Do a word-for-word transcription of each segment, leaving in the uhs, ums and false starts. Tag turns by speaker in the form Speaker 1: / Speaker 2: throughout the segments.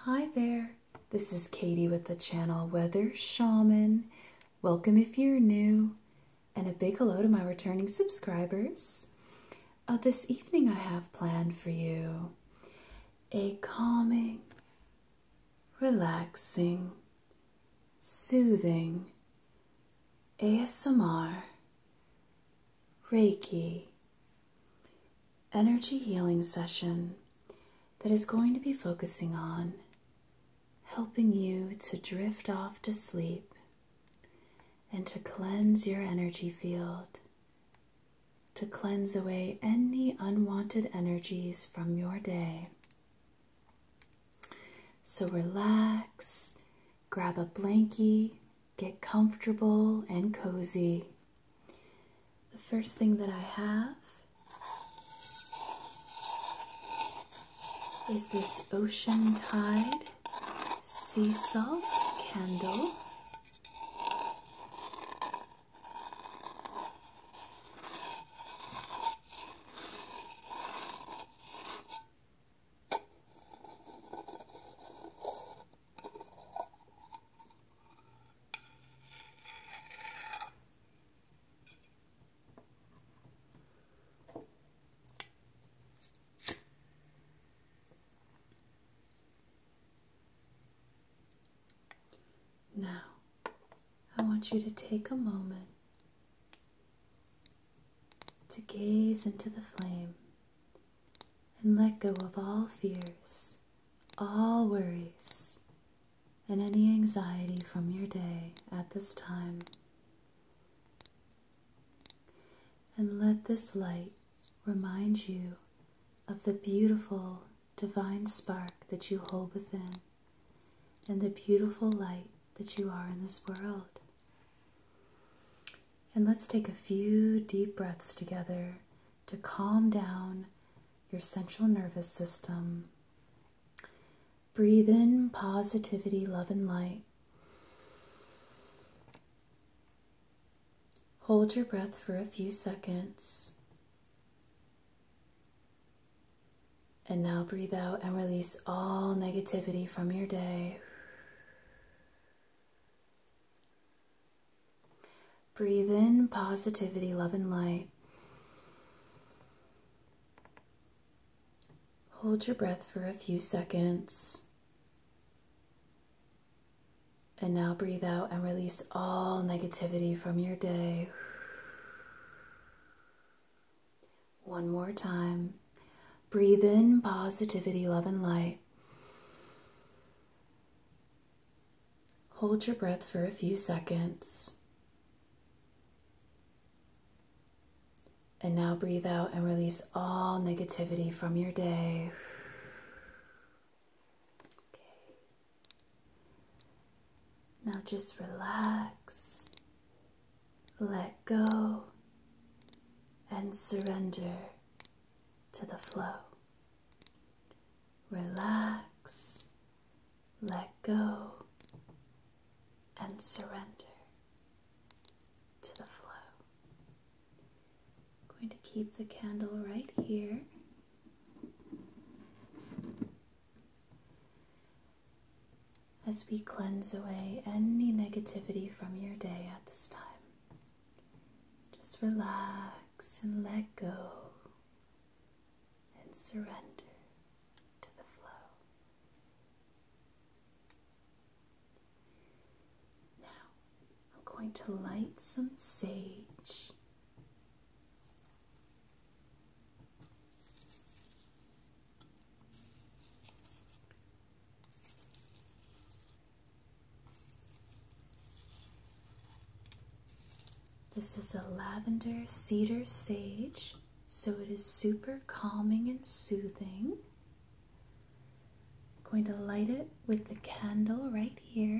Speaker 1: Hi there, this is Katie with the channel Weather Shaman. Welcome if you're new, and a big hello to my returning subscribers. Uh, this evening I have planned for you a calming, relaxing, soothing A S M R, Reiki, energy healing session that is going to be focusing on helping you to drift off to sleep and to cleanse your energy field, to cleanse away any unwanted energies from your day. So relax, grab a blankie, get comfortable and cozy. The first thing that I have is this Ocean Tide sea salt candle. Now, I want you to take a moment to gaze into the flame and let go of all fears, all worries, and any anxiety from your day at this time. And let this light remind you of the beautiful divine spark that you hold within and the beautiful light that you are in this world. And let's take a few deep breaths together to calm down your central nervous system. Breathe in positivity, love, and light. Hold your breath for a few seconds. And now breathe out and release all negativity from your day. Breathe in positivity, love, and light. Hold your breath for a few seconds. And now breathe out and release all negativity from your day. One more time. Breathe in positivity, love, and light. Hold your breath for a few seconds. And now breathe out and release all negativity from your day. Okay. Now just relax, let go, and surrender to the flow. Relax, let go, and surrender to the flow. I'm going to keep the candle right here. As we cleanse away any negativity from your day at this time. Just relax and let go and surrender to the flow. Now, I'm going to light some sage. This is a lavender cedar sage, so it is super calming and soothing. I'm going to light it with the candle right here.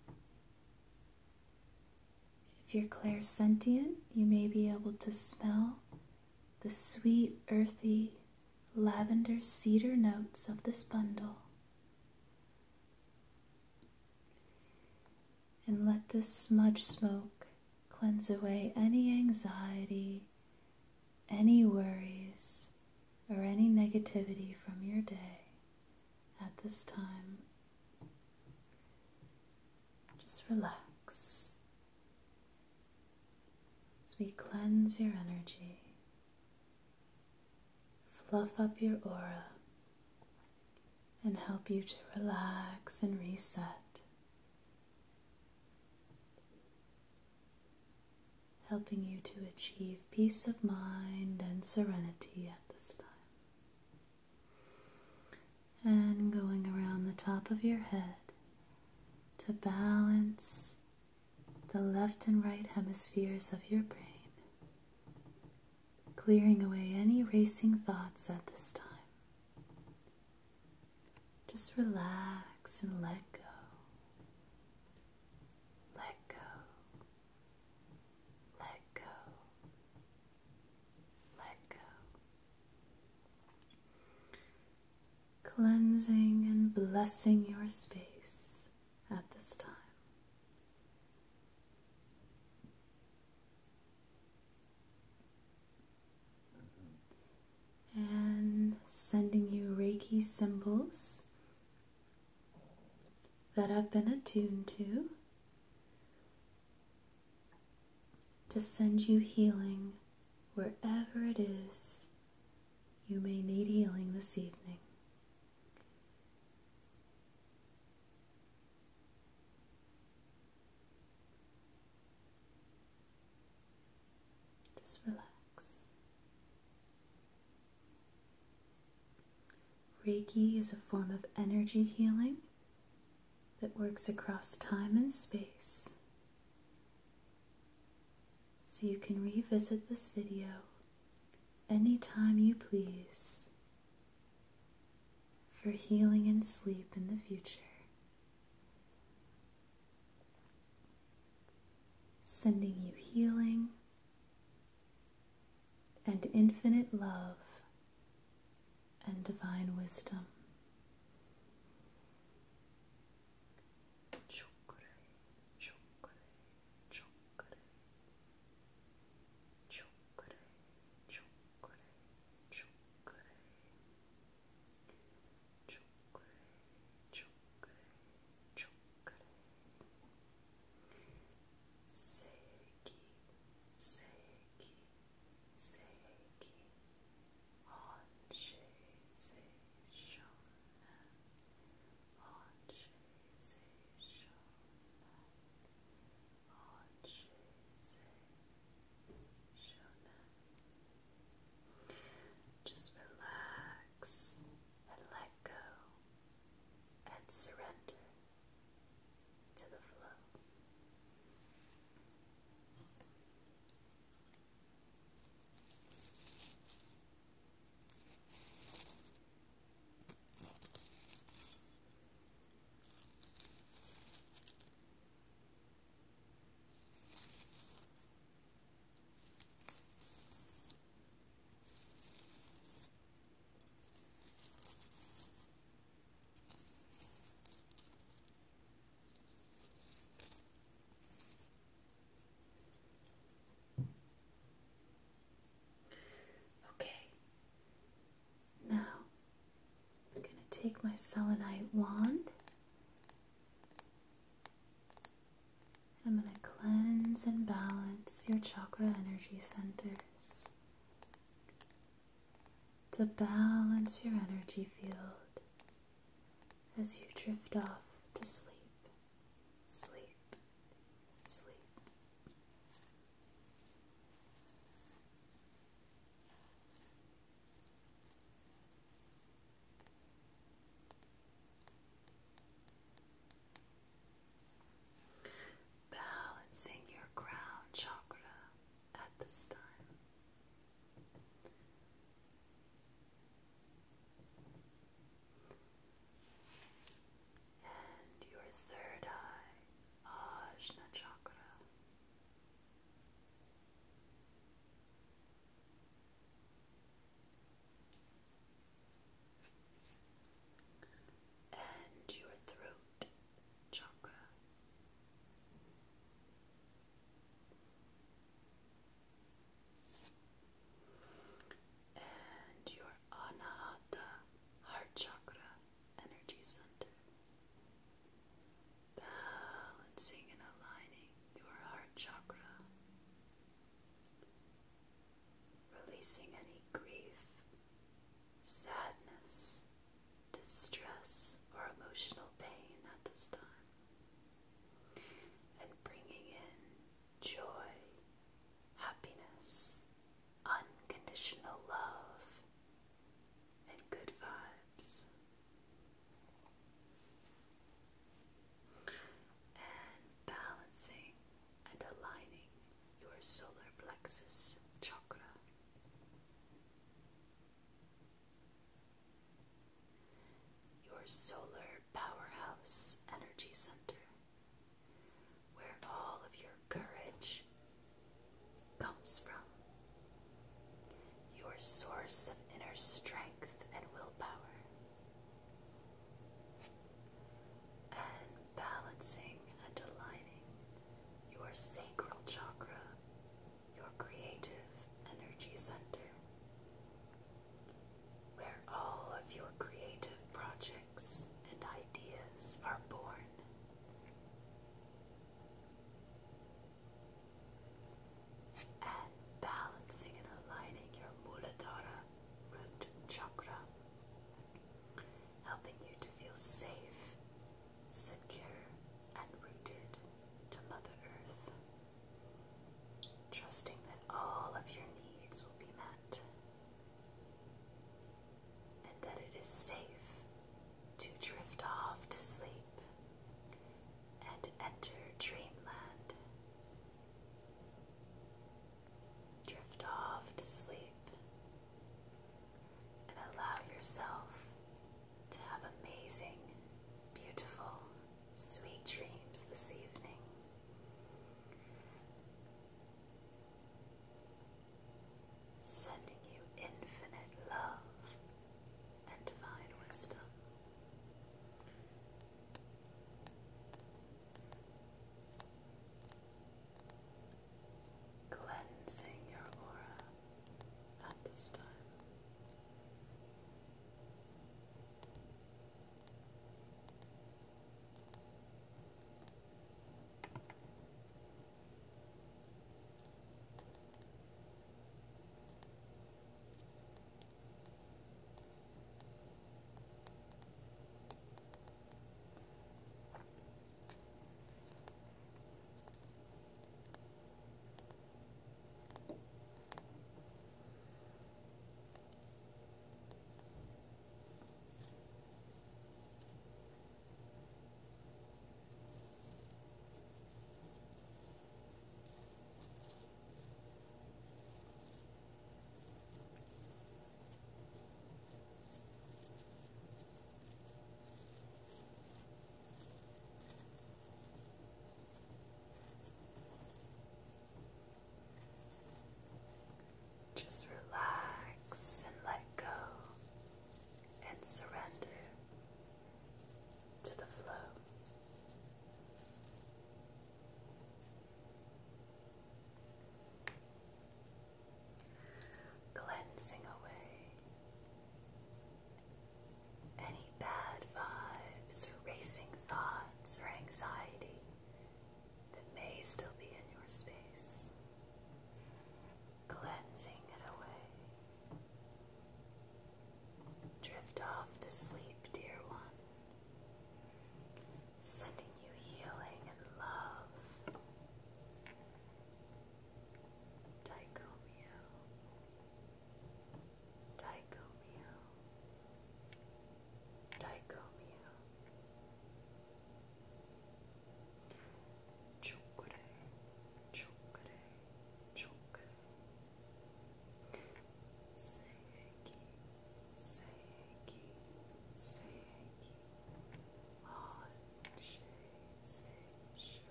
Speaker 1: If you're clairsentient, you may be able to smell the sweet, earthy, lavender cedar notes of this bundle. And let this smudge smoke cleanse away any anxiety, any worries, or any negativity from your day at this time. Just relax as we cleanse your energy, fluff up your aura, and help you to relax and reset, helping you to achieve peace of mind and serenity at this time. And going around the top of your head to balance the left and right hemispheres of your brain, clearing away any racing thoughts at this time. Just relax and let go. Let go. Let go. Let go. Cleansing and blessing your space at this time. And sending you Reiki symbols that I've been attuned to, to send you healing wherever it is you may need healing this evening. Just relax. Reiki is a form of energy healing that works across time and space. So you can revisit this video anytime you please for healing and sleep in the future. Sending you healing and infinite love and divine wisdom. Surrender to the flow. Take my selenite wand. I'm going to cleanse and balance your chakra energy centers to balance your energy field as you drift off to sleep, sleep, sleep. Your crown chakra at this time. And your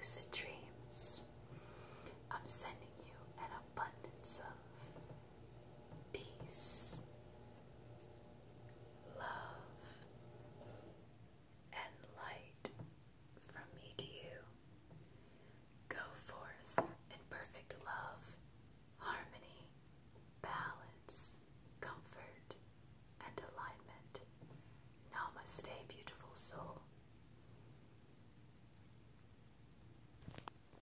Speaker 1: lucid dreams.